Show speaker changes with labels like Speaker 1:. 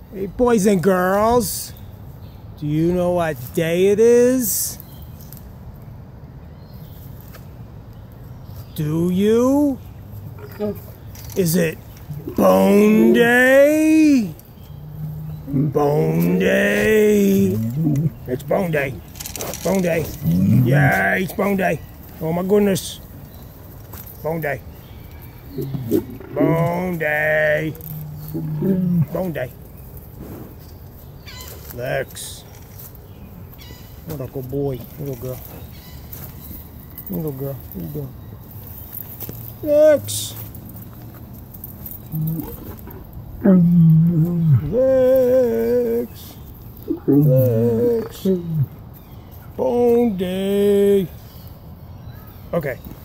Speaker 1: Hey, boys and girls, do you know what day it is? Do you? Is it Bone Day? Bone Day. It's Bone Day. Bone Day. Yeah, it's Bone Day. Oh my goodness. Bone Day. Bone Day. Bone Day. Lex. What a good boy. Little girl. Little girl. What are you doing? Lex. Lex. Lex. Bone Day. Okay.